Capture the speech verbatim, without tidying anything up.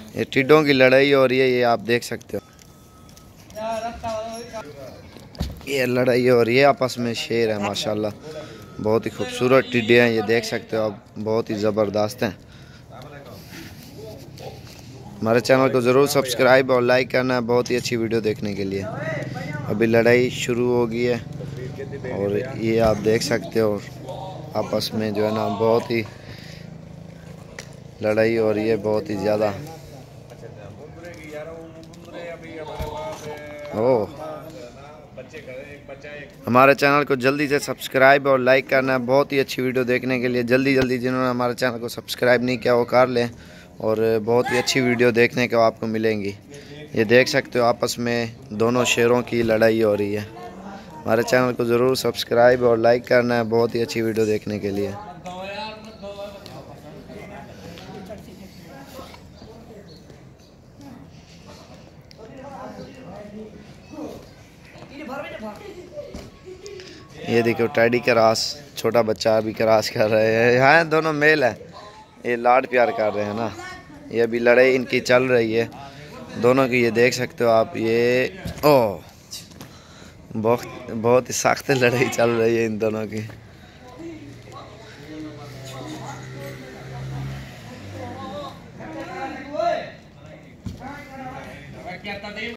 ये टिड्डों की लड़ाई हो रही है, ये आप देख सकते हो। ये लड़ाई हो रही है आपस में। शेर है माशाल्लाह, बहुत ही खूबसूरत टिड्डे हैं, ये देख सकते हो आप, बहुत ही ज़बरदस्त हैं। हमारे चैनल को ज़रूर सब्सक्राइब और लाइक करना है बहुत ही अच्छी वीडियो देखने के लिए। अभी लड़ाई शुरू हो गई है और ये आप देख सकते हो आपस में जो है ना बहुत ही लड़ाई हो रही है, बहुत ही ज़्यादा। ओह, हमारे चैनल को जल्दी से सब्सक्राइब और लाइक करना है बहुत ही अच्छी वीडियो देखने के लिए। जल्दी जल्दी जिन्होंने हमारे चैनल को सब्सक्राइब नहीं किया वो कर लें और बहुत ही अच्छी वीडियो देखने को आपको मिलेंगी। ये देख सकते हो आपस में दोनों शेरों की लड़ाई हो रही है। हमारे चैनल को ज़रूर सब्सक्राइब और लाइक करना है बहुत ही अच्छी वीडियो देखने के लिए। ये देखो टैडी क्रॉस, छोटा बच्चा अभी क्रॉस कर रहे हैं। हाँ दोनों मेल है, ये लाड प्यार कर रहे हैं ना। ये अभी लड़ाई इनकी चल रही है दोनों की, ये देख सकते हो आप। ये ओह, बहुत बहुत ही सख्त लड़ाई चल रही है इन दोनों की।